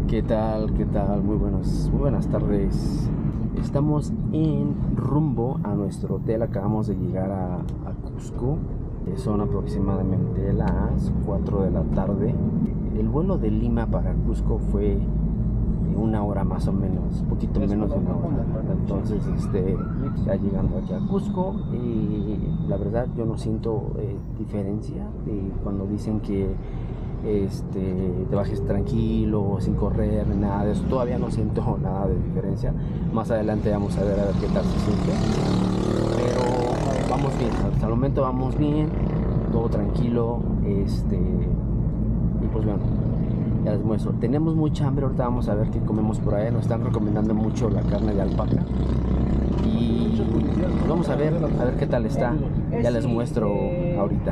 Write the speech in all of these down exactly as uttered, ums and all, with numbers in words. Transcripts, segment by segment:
¿Qué tal? ¿Qué tal? Muy buenas, muy buenas tardes. Estamos en rumbo a nuestro hotel. Acabamos de llegar a, a Cusco. Son aproximadamente las cuatro de la tarde. El vuelo de Lima para Cusco fue una hora más o menos, un poquito menos de una hora. Entonces, este, ya llegando aquí a Cusco, eh, la verdad yo no siento eh, diferencia de cuando dicen que este, te bajes tranquilo, sin correr, nada de eso. Todavía no siento nada de diferencia. Más adelante vamos a ver a ver qué tal se siente. Pero vamos bien, hasta el momento vamos bien, todo tranquilo. Este, y pues bueno, ya les muestro. Tenemos mucha hambre, ahorita vamos a ver qué comemos por ahí. Nos están recomendando mucho la carne de alpaca. Y pues vamos a ver, a ver qué tal está. Ya les muestro ahorita.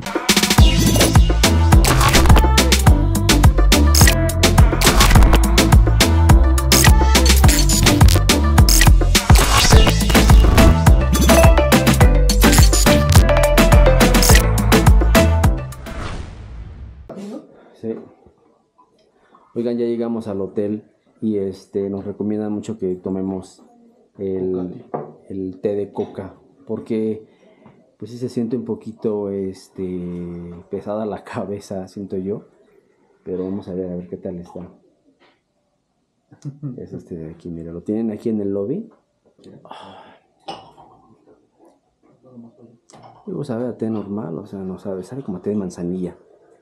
Sí. Oigan, ya llegamos al hotel y este nos recomiendan mucho que tomemos el, el té de coca, porque pues sí se siente un poquito este pesada la cabeza, siento yo, pero vamos a ver a ver qué tal está. Es este de aquí, mira, lo tienen aquí en el lobby. Luego sabe a té normal, o sea, no sabe, sabe como a té de manzanilla.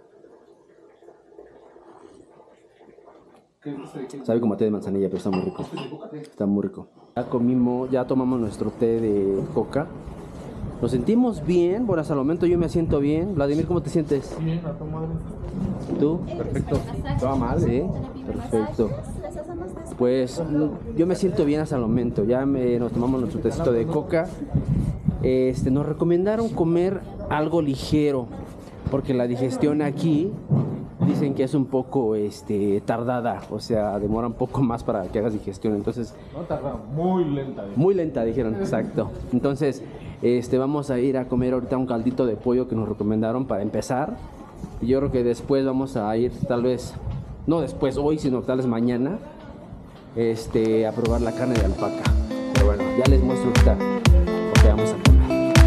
Sabe como té de manzanilla, pero está muy rico. Está muy rico. Ya comimos, ya tomamos nuestro té de coca. Nos sentimos bien. Bueno, hasta el momento yo me siento bien. Vladimir, ¿cómo te sientes? Bien, a tu madre. ¿Tú? Perfecto. ¿Toda mal? Sí, perfecto. Pues yo me siento bien hasta el momento. Ya me, nos tomamos nuestro tecito de coca. Este, nos recomendaron comer algo ligero, porque la digestión aquí dicen que es un poco este, tardada, o sea, demora un poco más para que hagas digestión. Entonces, no tarda, muy lenta. Dijeron. Muy lenta, dijeron, exacto. Entonces, este, vamos a ir a comer ahorita un caldito de pollo que nos recomendaron para empezar. Y yo creo que después vamos a ir, tal vez, no después hoy, sino tal vez mañana, este, a probar la carne de alpaca. Pero bueno, ya les muestro ahorita lo que vamos a comer.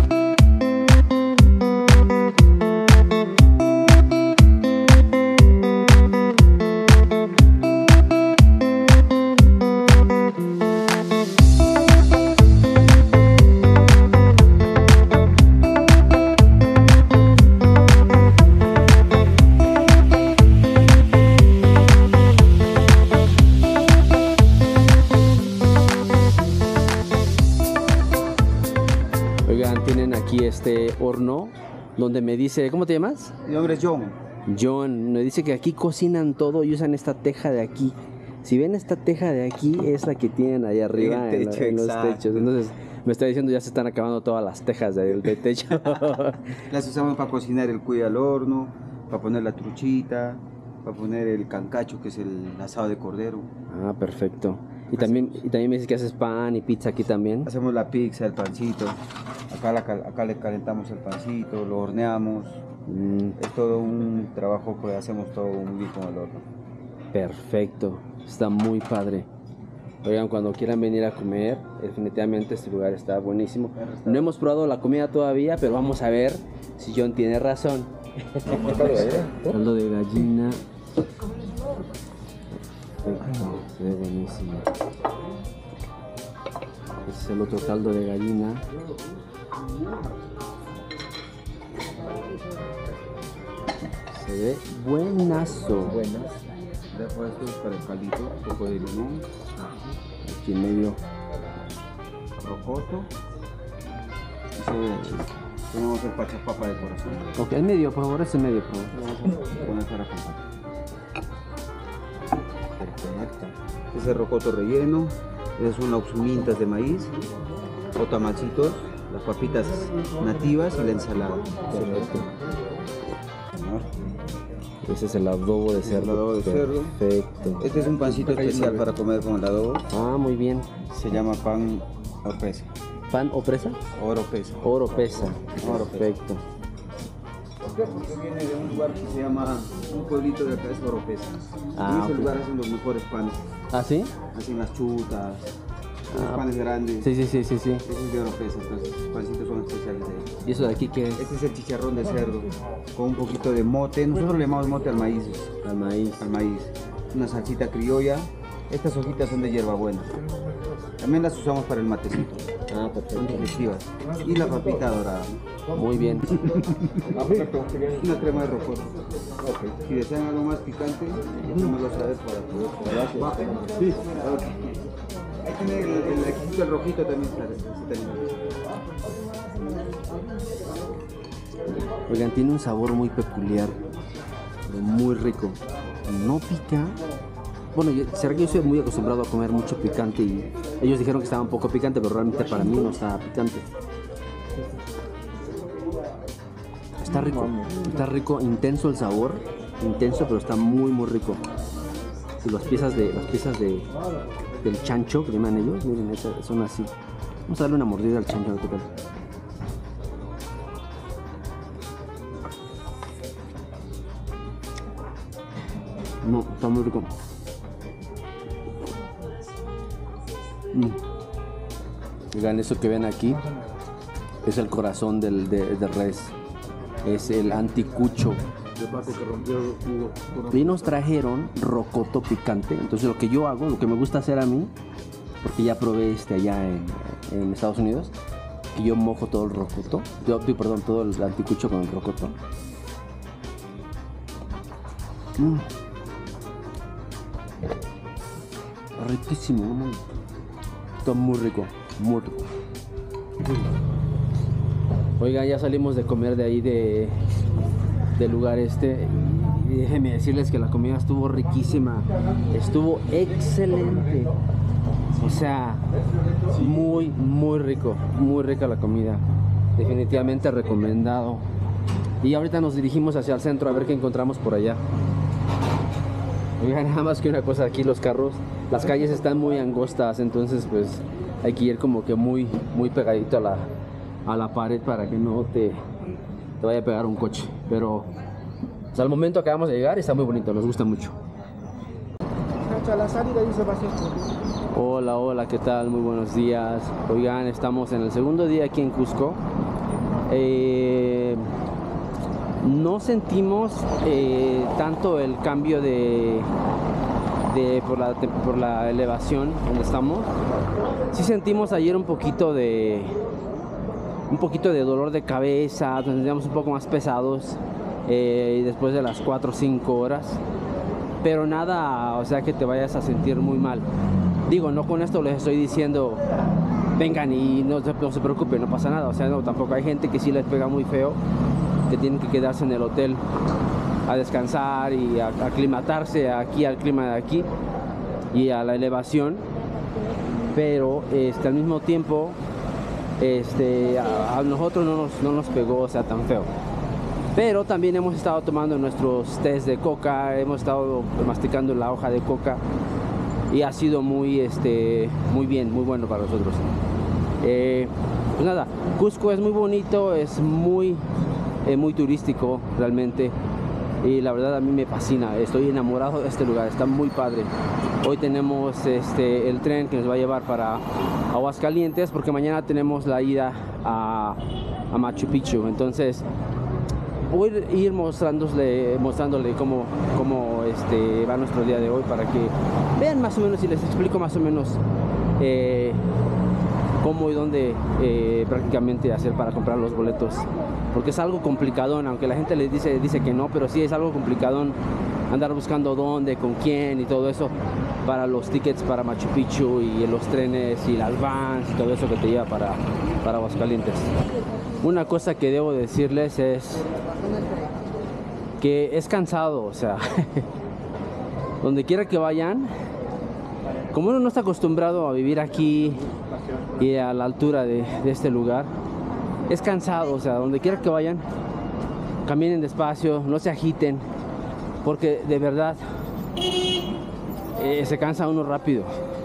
Oigan, tienen aquí este horno donde me dice, ¿cómo te llamas? Mi nombre es John. John, me dice que aquí cocinan todo y usan esta teja de aquí. Si ven esta teja de aquí, es la que tienen allá arriba en, techo, en los techos. Entonces me está diciendo ya se están acabando todas las tejas del de techo. Las usamos para cocinar el cuy al horno, para poner la truchita, para poner el cancacho, que es el asado de cordero. Ah, perfecto. Y también, y también me dices que haces pan y pizza aquí también. Hacemos la pizza, el pancito. Acá, la, acá le calentamos el pancito, lo horneamos. Mm. Es todo un trabajo que hacemos todo muy bien con el horno. Perfecto, está muy padre. Oigan, cuando quieran venir a comer, definitivamente este lugar está buenísimo. No hemos probado la comida todavía, pero vamos a ver si John tiene razón. Caldo de gallina. Perfecto, se ve buenísimo. Este es el otro caldo de gallina. Se ve buenazo. Buenas. Después esto es para el caldito, un poco de limón. Aquí en medio. Rocoto y cebolla chile. Tenemos el pachapapa de corazón. Ok, en medio, por favor, ese medio, por favor. Vamos a poner para acompañar. Perfecto. Ese rocoto relleno. Esas son las mintas de maíz o tamachitos, las papitas nativas y la ensalada. Perfecto. Ese es el adobo de cerdo. El adobo de cerdo. Perfecto. Este es un pancito especial para comer con el adobo. Ah, muy bien. Se llama pan oropesa. ¿Pan o presa? Oropesa. Oro pesa. Oro pesa. Perfecto. rica porque viene de un lugar que se llama, un pueblito de acá, es Oropesa. Ah, en ese ok. lugar hacen los mejores panes. ¿Ah, sí? Hacen las chutas, los Ah, panes grandes. Sí, sí, sí, sí, sí. Ese es de Oropesa, entonces los pancitos son especiales de ahí. ¿Y eso de aquí qué es? Este es el chicharrón de cerdo, con un poquito de mote. Nosotros le llamamos mote al maíz. Al maíz. Al maíz. Una salsita criolla. Estas hojitas son de hierbabuena. También las usamos para el matecito. Ah, Son perfecto. digestivas. Y la papita dorada. Muy bien. Una crema de rocoto. Si desean algo más picante, déjenmelo saber para poder probar. Sí. Ok. Ahí tiene el, el requisito, el rojito también. Está, está lindo. Oigan, tiene un sabor muy peculiar, pero muy rico. No pica. Bueno, yo, será que yo soy muy acostumbrado a comer mucho picante y ellos dijeron que estaba un poco picante, pero realmente para mí no está picante. Está rico, está rico, intenso el sabor, intenso, pero está muy muy rico. Y las piezas de las piezas de del chancho que llaman ellos, miren, esas son así. Vamos a darle una mordida al chancho, a ver qué tal. No, está muy rico. Mm. Oigan, eso que ven aquí es el corazón del, de, de res. Es el anticucho. Y nos trajeron rocoto picante. Entonces lo que yo hago, lo que me gusta hacer a mí, porque ya probé este allá en, en Estados Unidos, que yo mojo todo el rocoto, yo, perdón, todo el anticucho con el rocoto. Mm. Riquísimo, ¿no? Está muy rico, muy rico. Oigan, ya salimos de comer de ahí de del lugar este y déjenme decirles que la comida estuvo riquísima, estuvo excelente. O sea, muy, muy rico, muy rica la comida. Definitivamente recomendado. Y ahorita nos dirigimos hacia el centro a ver qué encontramos por allá. Oigan, nada más que una cosa, aquí los carros, las calles están muy angostas, entonces pues hay que ir como que muy, muy pegadito a la, a la pared para que no te, te vaya a pegar un coche. Pero pues, al momento acabamos de llegar y está muy bonito, nos gusta mucho. Hola, hola, ¿qué tal? Muy buenos días. Oigan, estamos en el segundo día aquí en Cusco. Eh... No sentimos eh, tanto el cambio de, de por, la, por la elevación donde estamos. Sí sentimos ayer un poquito de un poquito de dolor de cabeza, nos sentíamos un poco más pesados eh, después de las cuatro o cinco horas, pero nada, o sea, que te vayas a sentir muy mal. Digo, no con esto les estoy diciendo vengan y no se, no se preocupen, no pasa nada, o sea, no, tampoco hay gente que sí les pega muy feo, que tienen que quedarse en el hotel a descansar y a, a aclimatarse aquí al clima de aquí y a la elevación, pero este, al mismo tiempo este, a, a nosotros no nos, no nos pegó, o sea, tan feo. Pero también hemos estado tomando nuestros tés de coca, hemos estado masticando la hoja de coca y ha sido muy, este, muy bien, muy bueno para nosotros. Eh, pues nada, Cusco es muy bonito, es muy Eh, muy turístico realmente y la verdad a mí me fascina, estoy enamorado de este lugar, está muy padre. Hoy tenemos este, el tren que nos va a llevar para Aguascalientes porque mañana tenemos la ida a, a Machu Picchu, entonces voy a ir mostrándole, mostrándole cómo, cómo este, va nuestro día de hoy para que vean más o menos y les explico más o menos eh, cómo y dónde eh, prácticamente hacer para comprar los boletos, porque es algo complicadón, aunque la gente les dice, dice que no, pero sí es algo complicadón andar buscando dónde, con quién y todo eso para los tickets para Machu Picchu y los trenes y las vans y todo eso que te lleva para, para Aguascalientes. Una cosa que debo decirles es que es cansado, o sea, donde quiera que vayan, como uno no está acostumbrado a vivir aquí y a la altura de, de este lugar, es cansado, o sea, donde quiera que vayan, caminen despacio, no se agiten, porque de verdad eh, se cansa uno rápido.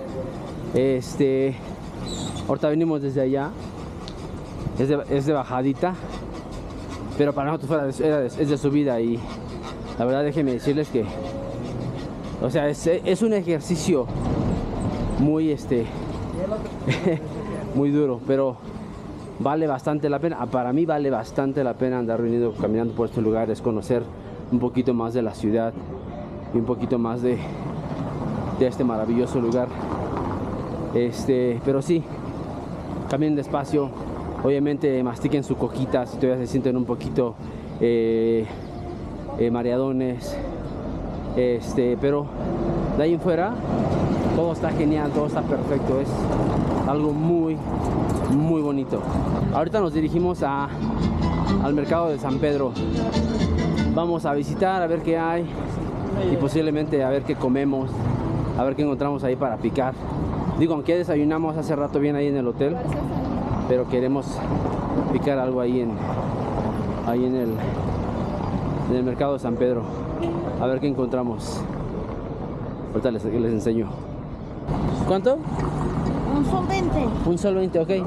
Este, ahorita venimos desde allá, es de, es de bajadita, pero para nosotros fuera de- era de- es de subida y la verdad déjenme decirles que, o sea, es, es un ejercicio muy este muy duro, pero vale bastante la pena. Para mí vale bastante la pena andar reunido caminando por estos lugares, conocer un poquito más de la ciudad y un poquito más de, de este maravilloso lugar. Este, pero sí, caminen despacio, obviamente mastiquen su coquita si todavía se sienten un poquito eh, eh, mareadones, este, pero de ahí en fuera todo está genial, todo está perfecto, es algo muy muy bonito. Ahorita nos dirigimos a, al mercado de San Pedro. Vamos a visitar, a ver qué hay y posiblemente a ver qué comemos, a ver qué encontramos ahí para picar. Digo, aunque desayunamos hace rato bien ahí en el hotel, pero queremos picar algo ahí en ahí en el en el mercado de San Pedro, a ver qué encontramos. Ahorita les, les enseño. ¿Cuánto? Un sol veinte. Un sol veinte, ok.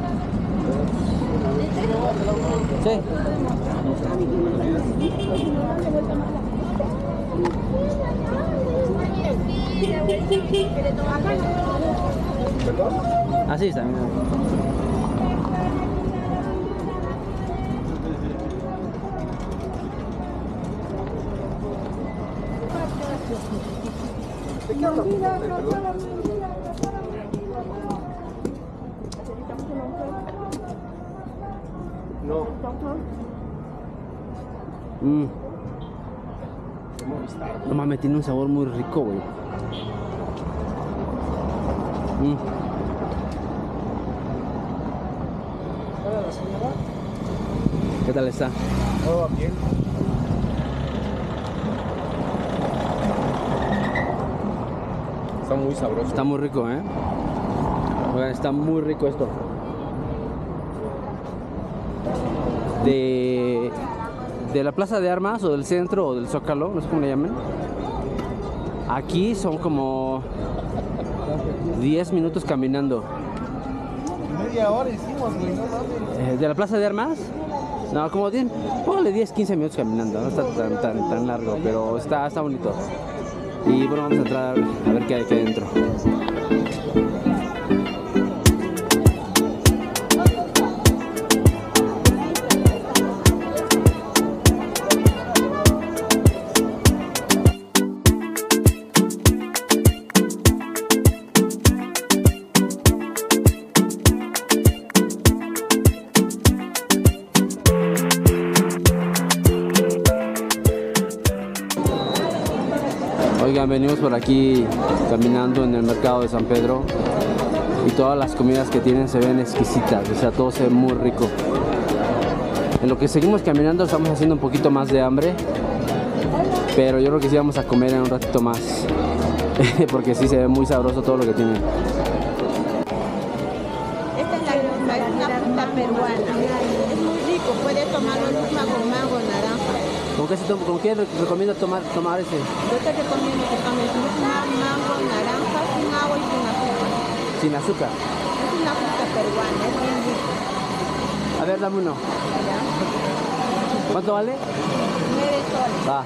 Sí. Así está, mira. No. Mm. No mames, tiene un sabor muy rico, güey. Mm. ¿Qué tal está? Todo bien. Está muy sabroso. Está muy rico, ¿eh? Oigan, está muy rico esto. De, de la Plaza de Armas o del centro o del Zócalo, no sé cómo le llaman. Aquí son como diez minutos caminando. Media hora hicimos, güey, no mames. Eh, ¿De la Plaza de Armas? No, como diez, póngale diez, quince minutos caminando, no está tan, tan, tan largo, pero está, está bonito. Y bueno, vamos a entrar a ver qué hay aquí adentro. Oigan, venimos por aquí caminando en el mercado de San Pedro y todas las comidas que tienen se ven exquisitas, o sea, todo se ve muy rico. En lo que seguimos caminando estamos haciendo un poquito más de hambre, pero yo creo que sí vamos a comer en un ratito más, porque sí se ve muy sabroso todo lo que tienen. Esta es la, la, una fruta peruana. Es muy rico, puede tomarlo encima con mango, naranja. ¿Con qué, se toma- con qué re- recomiendo tomar, tomar ese? Yo te recomiendo que tomes una mango, naranja, sin agua y sin azúcar. Sin azúcar. Es una fruta peruana, es bien rico. A ver, dame uno. ¿Ya? ¿Cuánto vale? Nueve soles. Va.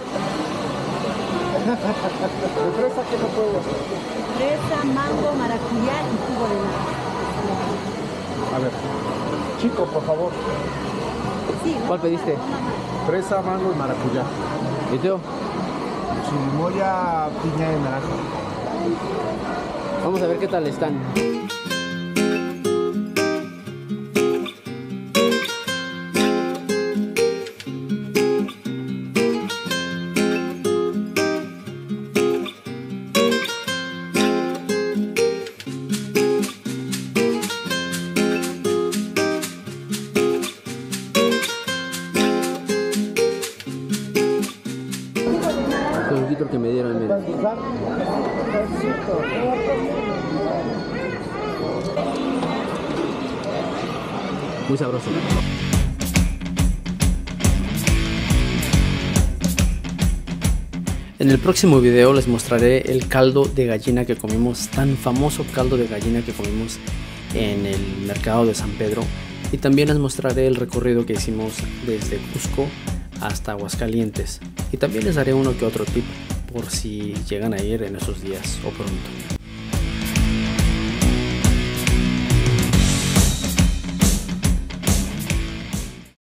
¿De fresa qué no puedo? Fresa, mango, maracuyá y jugo de naranja. A ver. Chico, por favor. Sí, ¿no? ¿Cuál pediste? Fresa, mango y maracuyá. ¿Y tú? Chirimoya, piña y naranja. Vamos a ver qué tal están. El juguito que me dieron, mira. Muy sabroso. En el próximo video les mostraré el caldo de gallina que comimos, tan famoso caldo de gallina que comimos en el mercado de San Pedro. y también les mostraré el recorrido que hicimos desde Cusco hasta Aguascalientes, y también les daré uno que otro tip por si llegan a ir en esos días o pronto.